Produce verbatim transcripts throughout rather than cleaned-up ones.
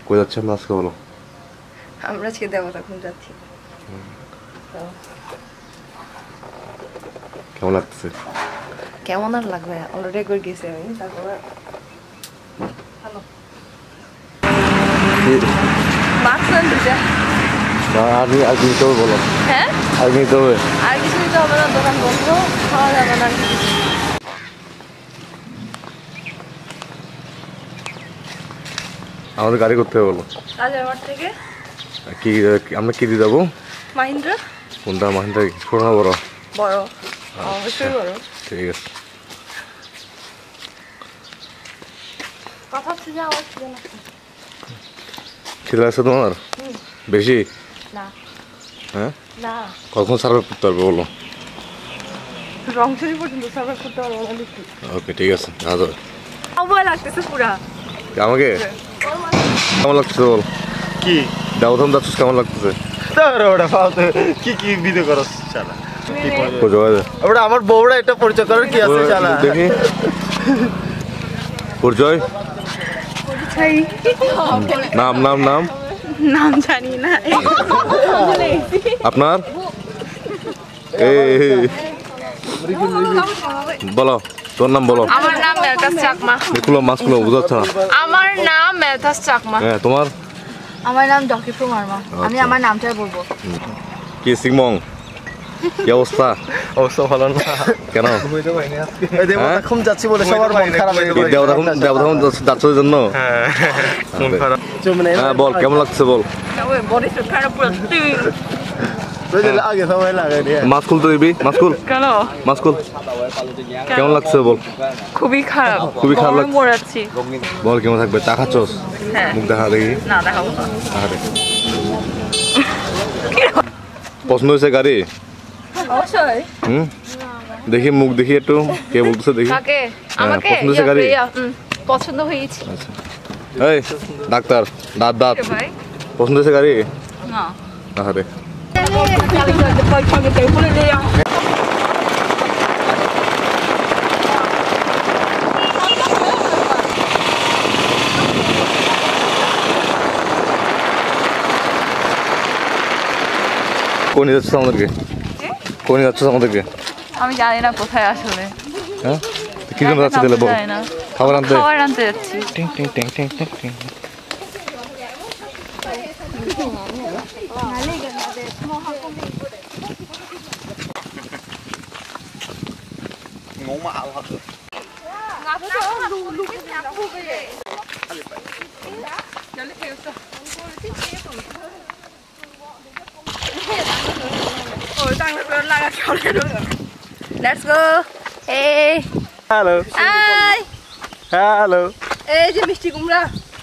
কই যাচ্ছে আমরা আজকে বলো? আমরা আজকে দেবতাখুম যাচ্ছি। কেমন লাগতেছে? কেমন আর লাগবে, অলরেডি করে গেছি আমি। তারপর হ্যালো মাস্ক আন দিছে না আমি আর নিতে হবে বলো। হ্যাঁ আর নিতে হবে, আর কিছু নিতে হবে না, দোকান বন্ধ, খাওয়া যাবে না। আমাদের গাড়ি করতে হবে বলো। কাজের মাঠ থেকে কি আমরা কি দিয়ে যাবো? মাহিন্দ্রা। কোনটা মাহিন্দ্রা? ছোট না বড়? বড়, অবশ্যই বড়। ঠিক আছে। কথা হচ্ছে যে আওয়াজ ছিল না। খিদে লাগছে তোমার বেশি? না। হ্যাঁ না, কখন সার্ভে করতে পারবে বলো? রংচুরি পর্যন্ত সার্ভার করতে পারবো না। ওকে ঠিক আছে, দেখা যাবে। ভয় লাগতেছে পুরা। আমাকে কেমন লাগতেছে বল? কি দেবধাম যাচ্ছিস, কেমন লাগতেছে? ওটা ফালতু কি কি ভিডিও করছ শালা? ওটা আমার বউরা এটা পরিচয় করার কি আছে শালা? দেখি পরিচয়। নাম নাম নাম নাম জানি না। আপনার এই বলো, তোর নাম বলো। আমার নাম মেলতাস চাকমা। এগুলো মাছগুলো বুঝাচ্ছে না। আমার নাম মেলতাস চাকমা। হ্যাঁ তোমার? আমার নাম ডকিফ্রু মার্মা। আমি আমার নামটাই বলবো। কি সিংমং, কি অবস্থা? অবস্থা ভালো না কেন? এই দেবতাখুম যাচ্ছি বলে সবার মন খারাপ হয়ে গেল। দেবধাম দেবধাম যাচ্ছ জন্য? হ্যাঁ মন খারাপ। চুমনে হ্যাঁ বল, কেমন লাগছে বল? বডি সুট খারাপ পুরো টিং। বুঝলি আগে সবাই লাগে রে। মাছ খুলতে দিবি, মাছ খুল। কেন? মাছ খুল। কেমন লাগছে বল? খুবই খারাপ, খুবই খারাপ লাগছে। মরাচ্ছি। বল কেমন থাকবে? চা খাচ্ছস? হ্যাঁ। মুখ দেখা দেখি। না দেখাবো না। আরে পছন্দ হয়েছে গাড়ি? অবশ্যই। হুম দেখি মুখ দেখি একটু, কে বলতেছে দেখি। কাকে? আমাকে? পছন্দ হয়েছে গাড়ি? পছন্দ হয়েছে। আচ্ছা এই ডাক্তার, দাঁত দাঁত ভাই পছন্দ হয়েছে গাড়ি? না। আরে কোন যাচ্ছে আমাদেরকে? কোন যাচ্ছে আমাদেরকে? আমি জানি না কোথায় আসলে। হ্যাঁ কি জন্য যাচ্ছে তাহলে বল? খাবার আনতে? খাবার আনতে যাচ্ছি। টিং টিং টিং টিং টিং টিং। ngủ mà ảo thật rồi. Let's go. Hey. Hello. Hi. Hello. এই যে মিষ্টি কুমড়া।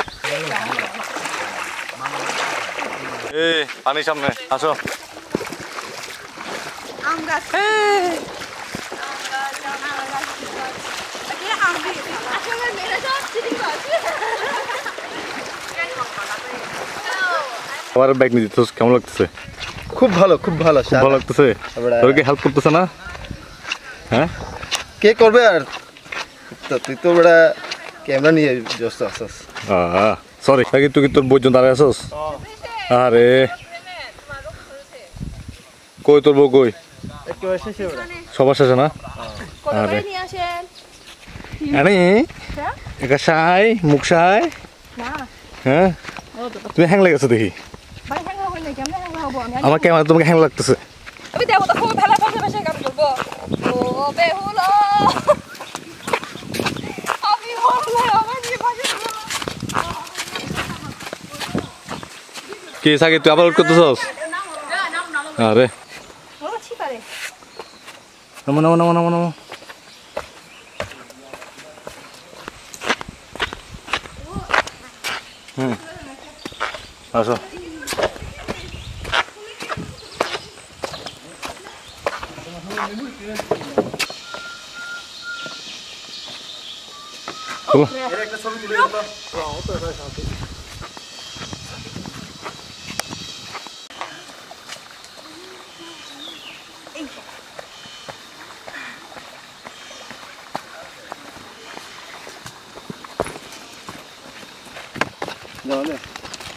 এই পানি সামনে আসো। আম গাছ। আমার ব্যাগ নিয়ে দিতেছ, কেমন লাগতেছে? খুব ভালো, খুব ভালো। খুব ভালো লাগতেছে। তোর কি হেল্প করতেছে না? হ্যাঁ কে করবে আর? তো তুই তো বড় ক্যামেরা নিয়ে ব্যস্ত আছিস। আহ সরি, নাকি তুই কি তোর বইজন দাঁড়ায় আছিস? আরে কই তোর বউ কই? একটু এসেছে ওরা। সবার শেষে না? আরে আরে একা সাই মুখ সাই। হ্যাঁ তুমি হ্যাং লেগেছো দেখি। আমার ক্যামেরা তোমাকে হ্যাং লাগতেছে। আমি দেবো তো খুব ভালো পাশে পাশে গান করবো। ও বেহুলা আমি হলো আমার নিয়ে পাশে। কি সাকি তুই আবার উঠ করতেছস? আরে নমো নমো নমো নমো নমো। হুম আসো। চলো একটা ছবি তুলে দাও তো।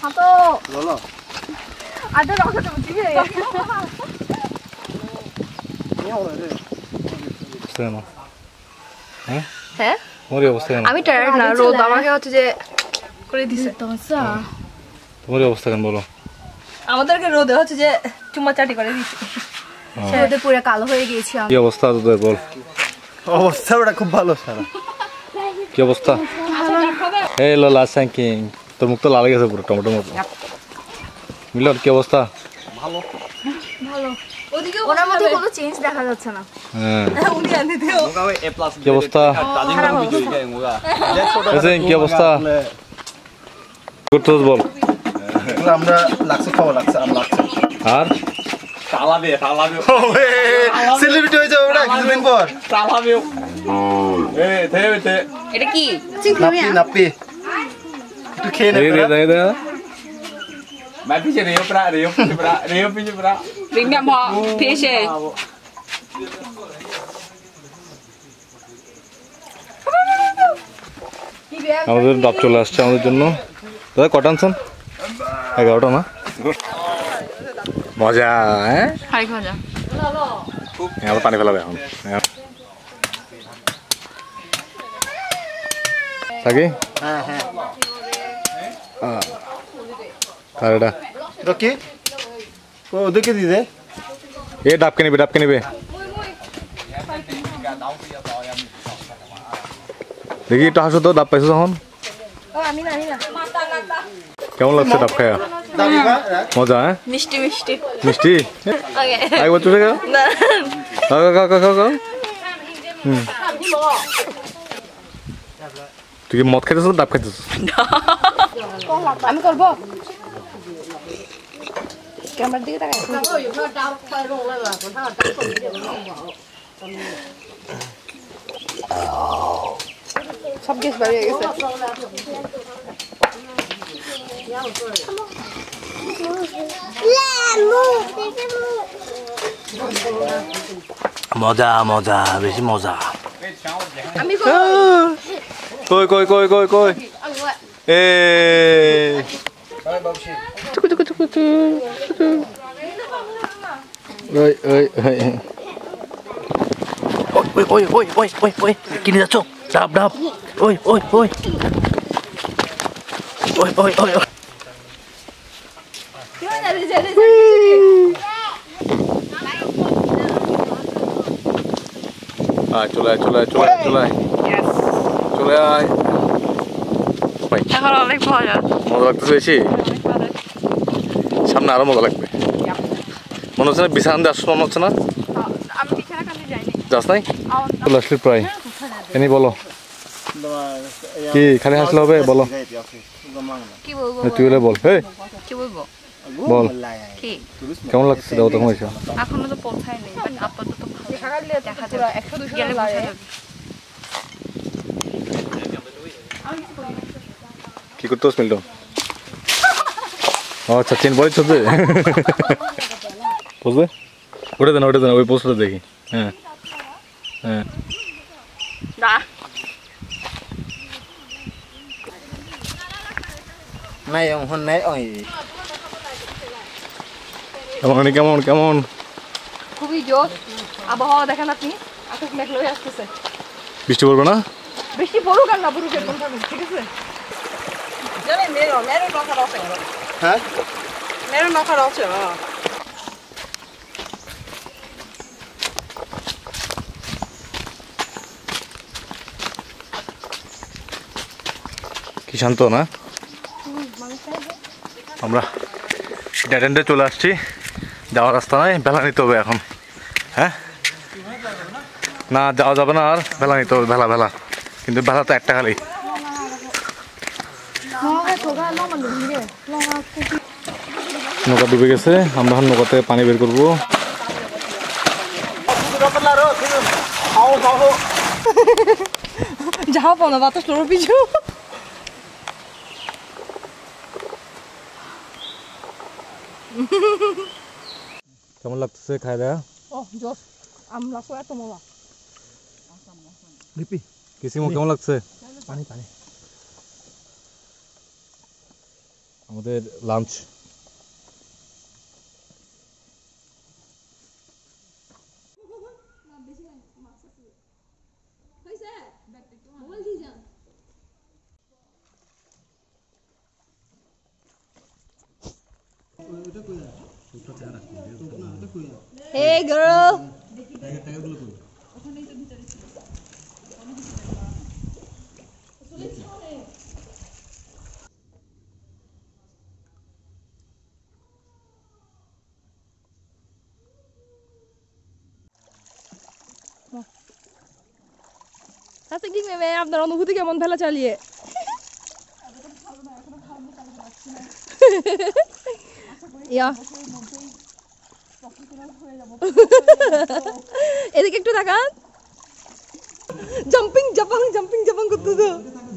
হাতো বলো আদা রাখো তো দিবে কেন হ্যাঁ হ্যাঁ তোমারই অবস্থা কেন আমি টায়ার্ড না রোদ আমাকে হচ্ছে যে করে দিছে তোমারই অবস্থা কেন বলো আমাদেরকে রোদে হচ্ছে যে চুম্মা চাটি করে দিছে রোদে পুরো কালো হয়ে গিয়েছি আমি কি অবস্থা তোদের বল অবস্থা ওটা খুব ভালো সারা কি অবস্থা এই লোলা স্যাঙ্কিং তোর মুখ তো লাল গেছে পুরো টমেটো মতো মিলন কি অবস্থা ভালো ওদিকে ওনার মধ্যে কোনো চেঞ্জ দেখা যাচ্ছে না হ্যাঁ উনি আনতে দিও কি অবস্থা এসেন কি অবস্থা করতেছ বল আমরা লাগছে খাওয়া লাগছে আম লাগছে আর চালাবে চালাবে সেলিব্রিটি হয়ে যাবে ওটা কিছুদিন পর চালাবে এ দে দে এটা কি নাপি নাপি একটু খেয়ে নে এই দে দে দে mai pinche río pra río pinche pra río pinche pra রিংগা মা ফিশে আমাদের ডাব চলে আসছে আমাদের জন্য দাদা কটা আনছেন এগারোটা না মজা হ্যাঁ হাই মজা আবার পানি ফেলাবে এখন থাকি হ্যাঁ হ্যাঁ কার এটা রকি ও ওদেরকে দি দে এ ডাবকে নিবে ডাবকে নিবে দেখি একটু হাসো তো ডাব পাইছো তখন ও আমি না আমি না কেমন লাগছে ডাব খায়া দাবি বা মজা হ্যাঁ মিষ্টি মিষ্টি মিষ্টি ওকে একবার চুষে খাও না খাও খাও খাও খাও খাও হুম তুই কি মদ খাইতেছ ডাব খাইতেছ আমি করব ক্যামেরার দিকে তাকাই সব গ্যাস বাড়িয়ে গেছে মজা মজা বেশি মজা আমি কই কই কই কই কই এ ওই ওই ওই ওই ওই ওই ওই ওই ওই কিনে যাচ্ছ ডাব ডাব ওই ওই ওই ওই ওই ওই ওই আয় চলে আয় চলে আয় চলে আয় চলে আয় চলে আয় ভাই এখন অনেক মজা মজা লাগতেছে বেশি সামনে আরো মজা লাগবে মনে হচ্ছে না বিছানা দিয়ে আসলে মনে হচ্ছে না আমি বিছানা কাটতে যাইনি যাস নাই চলে আসলি প্রায় এনি বলো কি খালি হাসলে হবে বলো কি বলবো তুই বলে বল হে কি বলবো বল কি কেমন লাগছে দাও তখন এসে এখনো তো পৌঁছায়নি বাট আপাতত ভালো দেখা যাবে একশো দুশো গেলে বোঝা যাবে কি করতে মিল্টন ও আচ্ছা চেন বড়ি চলছে বুঝবে ওটা দেন ওটা দেন ওই পোস্টটা দেখি হ্যাঁ হ্যাঁ না নাই এখন নাই ওই কেমন কেমন কেমন খুবই জোর আবহাওয়া দেখেন আপনি আকাশ মেঘলা হয়ে আসতেছে বৃষ্টি পড়বে না বৃষ্টি পড়ুক আর না পড়ুক এরকম থাকুক ঠিক আছে জানেন মেরো মেরো নখা রসে হ্যাঁ মেরো নখা রসে কি শান্ত না আমরা ডেড এন্ডে চলে আসছি যাওয়ার রাস্তা নাই ভেলা নিতে হবে এখন হ্যাঁ না যাওয়া যাবে না আর ভেলা নিতে হবে ভেলা ভেলা কিন্তু ভেলা তো একটা খালি নৌকা ডুবে গেছে আমরা এখন নৌকাতে পানি বের করবো যাও পনো বাতাস লোর পিছু কেমন লাগতেছে খাই দেয়া ও জোস আমরা তো এত মজা লিপি কিসিমো কেমন লাগছে পানি পানি আমাদের লাঞ্চ Hey girl. আচ্ছা কি নেবে আপনার অনুভূতি কেমন ভেলা চালিয়ে ইয়া এদিকে একটু তাকান জাম্পিং জাপাং জাম্পিং জাপাং করতে তো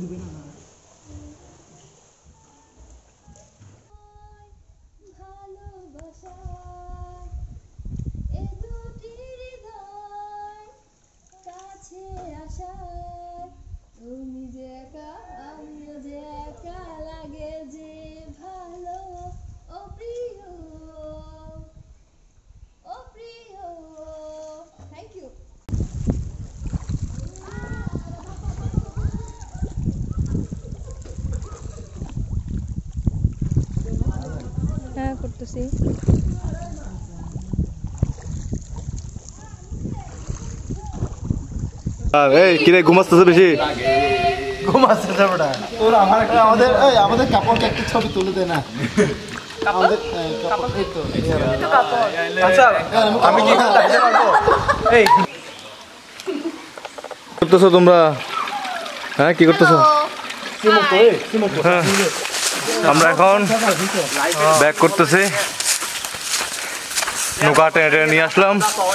তুমি যে একা আমিও যে একা লাগে যে ভালো ও প্রিয় ও প্রিয় থ্যাংক ইউ হ্যাঁ করতেছি এই কিরে ঘুমাচ্তেছে বেশি ঘুমাচ্ছে বেটা তোর আমার আমাদের এই আমাদের কাপড়কে একটা ছবি তুলে দে না আমাদের কাপড় এই তো আচ্ছা আমি কি করতে পারবো এই করতেছো তোমরা হ্যাঁ কি করতেছো হ্যাঁ, আমরা এখন ব্যাক করতেছি নৌকা টেনে টেনে নিয়ে আসলাম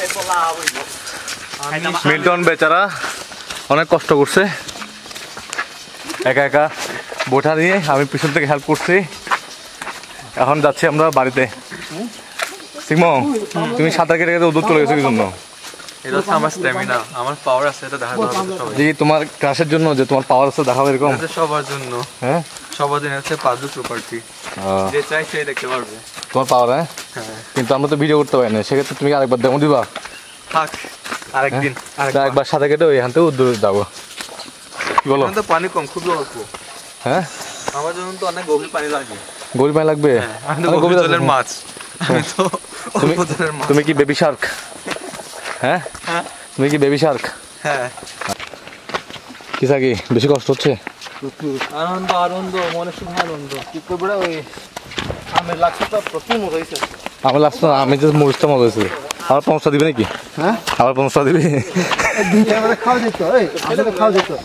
মিল্টন বেচারা অনেক কষ্ট করছে একা একা বোঠা নিয়ে আমি পিছন থেকে হেল্প করছি এখন যাচ্ছি আমরা বাড়িতে সিংহ তুমি সাঁতার কেটে কেটে উদর চলে গেছো কি জন্য এটা হচ্ছে আমার স্ট্যামিনা আমার পাওয়ার আছে এটা দেখাতে হবে সবাই যে তোমার ক্লাসের জন্য যে তোমার পাওয়ার আছে দেখাবে এরকম এটা সবার জন্য হ্যাঁ সবার জন্য হচ্ছে পাবলিক প্রপার্টি যে চাই সে দেখতে পারবে তোমার পাওয়ার হ্যাঁ হ্যাঁ কিন্তু আমরা তো ভিডিও করতে পারি না সেক্ষেত্রে তুমি আরেকবার ডেমো দিবা থাক আরেকদিন তা একবার সাথে কেটে ওইখান থেকে উদ্দূর যাবো কি বলো এখন তো পানি কম খুবই অল্প হ্যাঁ আমার জন্য তো অনেক গভীর পানি লাগে গরিব পানি লাগবে হ্যাঁ, আমি তো অনেক গভীর গভীর জলের আছে। মাছ আমি তো তুমি অল্প জলের মাছ তুমি কি বেবি শার্ক হ্যাঁ হ্যাঁ তুমি কি বেবি শার্ক হ্যাঁ কি থাকি বেশি কষ্ট হচ্ছে আনন্দ আনন্দ মনে শুধু আনন্দ কি করবে ওই আমের লাগছে তো প্রচুর মজা হয়েছে আমার লাগছে না আমি জাস্ট মরিচটা মজা হয়েছে আবার পঞ্চাশটা দিবে নাকি হ্যাঁ আবার পঞ্চাশটা দিবে দুইটা আমাদের খাওয়া যেত এই আমাদের খাওয়া যেত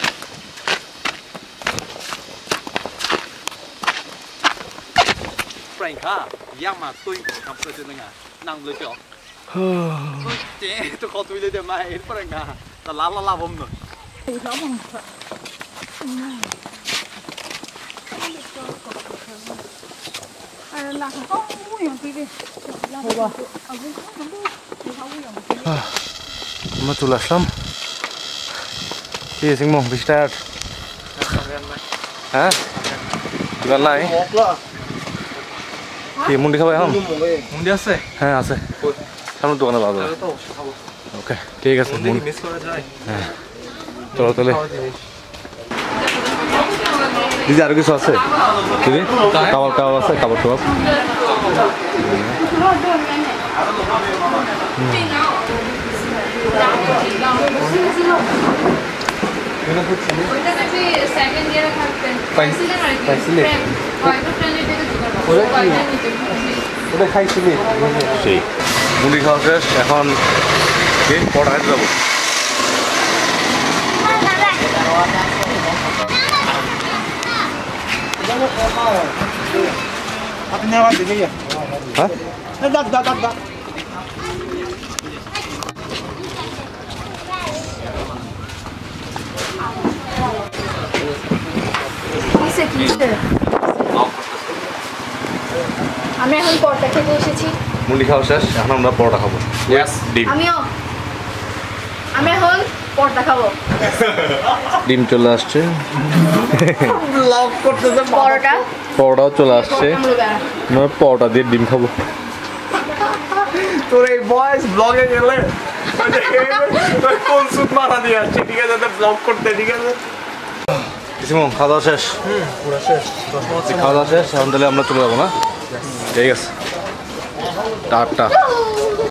Frank ha yang ma tôi không có chuyện này năng lực chưa tôi chế tôi khó tôi lên được mai hết Frank ha ta lá lá lá bông rồi আমরা চলে আসলাম কি সিংহ বেশি টায়ার্ড হ্যাঁ দোকান নাই কি মুন্ডি খাবো এখন মুন্ডি আছে হ্যাঁ আছে সামনে দোকানে পাওয়া যাবে ওকে ঠিক আছে মুন্ডি মিস করা যায় হ্যাঁ চলো তাহলে দিদি আরো কিছু আছে দিদি কাবাব কাবাব আছে কাবাব কাবাব সেই মুড়ি খাওয়া শেষ এখন পড়া খাইতে যাবো হ্যাঁ আমি এখন পরোটা খেতে এসেছি মুড়ি খাওয়া শেষ এখন আমরা পরোটা খাবো ডিম আমিও আমি এখন পরোটা খাবো ডিম চলে আসছে লাভ করতেছে পরোটা পরোটাও চলে আসছে আমরা পরোটা দিয়ে ডিম খাবো তোর এই বয়স ব্লগে গেলে কোন সুদ মারা দিয়ে আসছে ঠিক আছে ব্লগ করতে ঠিক আছে কিসমন খাওয়া দাওয়া শেষ পুরো শেষ খাওয়া দাওয়া শেষ এখন তাহলে আমরা চলে যাবো না ঠিক আছে টাটা